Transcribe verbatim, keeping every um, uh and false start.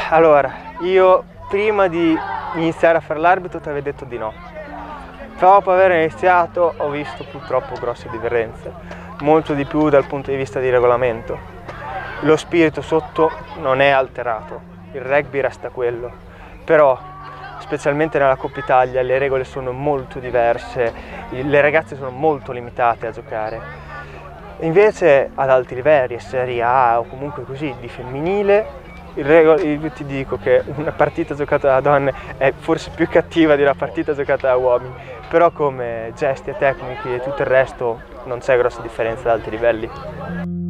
Allora, io prima di iniziare a fare l'arbitro ti avevo detto di no. Però dopo aver iniziato ho visto purtroppo grosse differenze, molto di più dal punto di vista di regolamento. Lo spirito sotto non è alterato, il rugby resta quello, però specialmente nella Coppa Italia le regole sono molto diverse, le ragazze sono molto limitate a giocare. Invece ad alti livelli, Serie A o comunque così, di femminile, il regolo, io ti dico che una partita giocata da donne è forse più cattiva di una partita giocata da uomini, però come gesti e tecniche e tutto il resto non c'è grossa differenza ad alti livelli.